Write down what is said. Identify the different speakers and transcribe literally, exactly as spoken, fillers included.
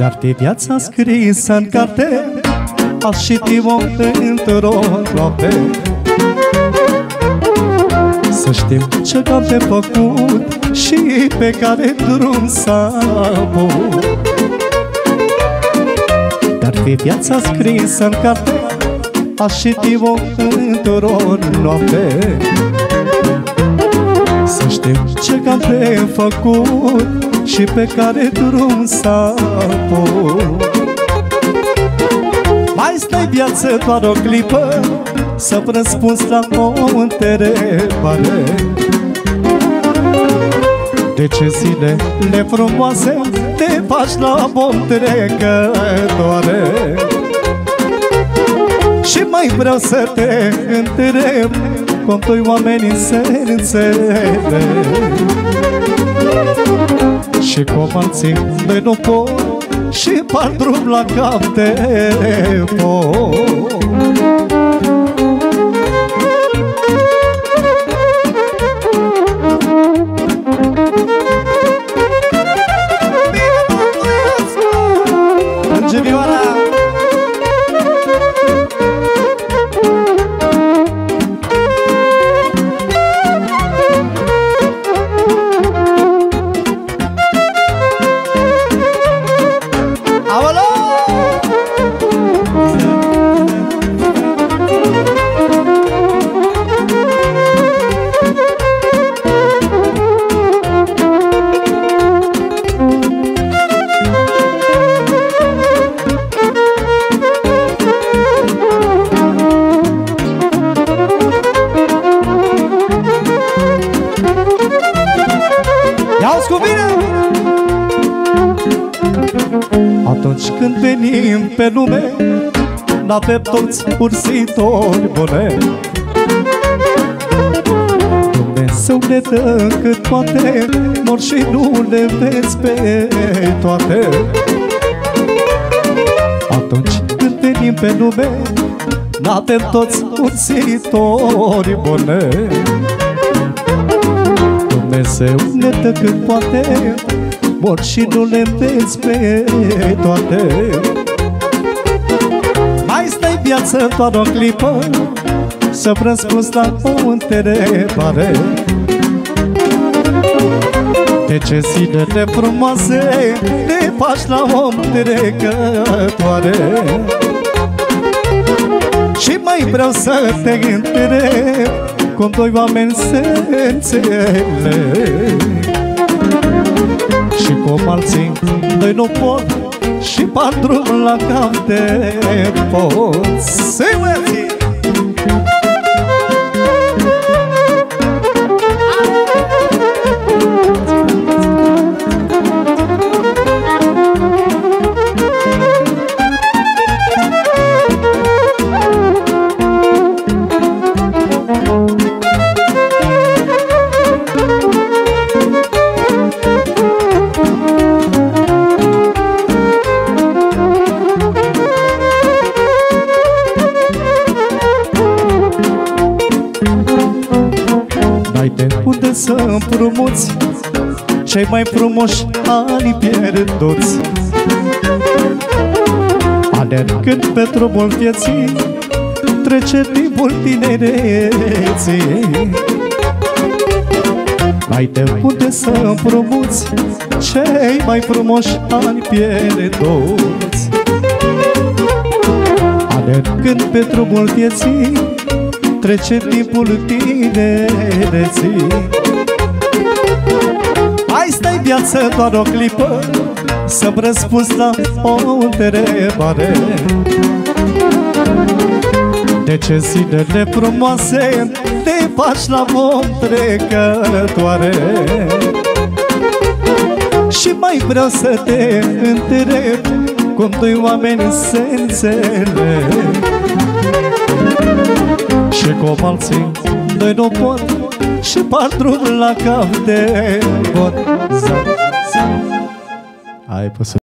Speaker 1: Dar de viața scrisă în carte aș citi-o într-o noapte. Să știm ce am de făcut și pe care drum s-a avut. Dar de viața scrisă în carte aș citi-o într-o noapte. Să știm ce am de făcut și pe care drum s-a avut. Mai stai viață doar o clipă să-mi răspunzi la o întrebare. De ce zilele frumoase te faci la om trecătoare? Și mai vreau să te întreb cum doi oamenii se înțeleg și cum alții de nu pot și par drum la cap de foc. Atunci când venim pe lume, n-avem toți ursitori bune. Dumnezeu ne dă cât poate, mor și nu le vezi pe toate. Atunci când venim pe lume, n-avem toți ursitori bune. Dumnezeu ne dă cât poate, mor și nu le vezi pe toate. Mai stai viață doar o clipă să-mi răspunzi la o întrebare. De ce zilele frumoase te faci la om trecătoare? Și mai vreau să te întreb cum doi oameni se înțeleg și cum alții doi nu pot și par drum la cap de foc. Se merge! Unde să împrumuți cei mai frumoși ani pierduți, alergând pe drumul vieții, trece timpul tinereții. N-ai de unde să împrumuți cei mai frumoși ani pierduți, alergând pe drumul vieții, trece timpul tinereții. Hai stai viață doar o clipă să-mi răspunzi la o întrebare. De ce zilele frumoase te faci la om trecătoare? Și mai vreau să te întreb cum doi oameni se înțeleg și cum alții doi nu pot și par drum la cap de pot. Hai, pus